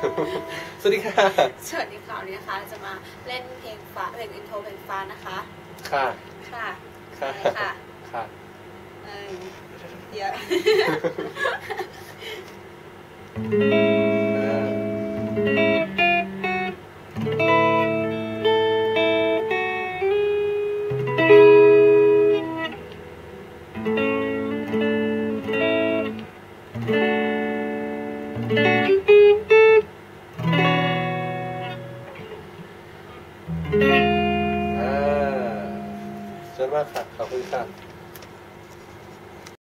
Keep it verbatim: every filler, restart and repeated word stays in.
สวัสดีค่ะสวัสดีค่ะวันนี้นะคะจะมาเล่นเพลงฟ้าเพลงอินโทรเพลงฟ้านะคะค่ะค่ะค่ะค่ะค่ะเออเยอะอ่าเชิญมากค่ะขอบคุณค่ะ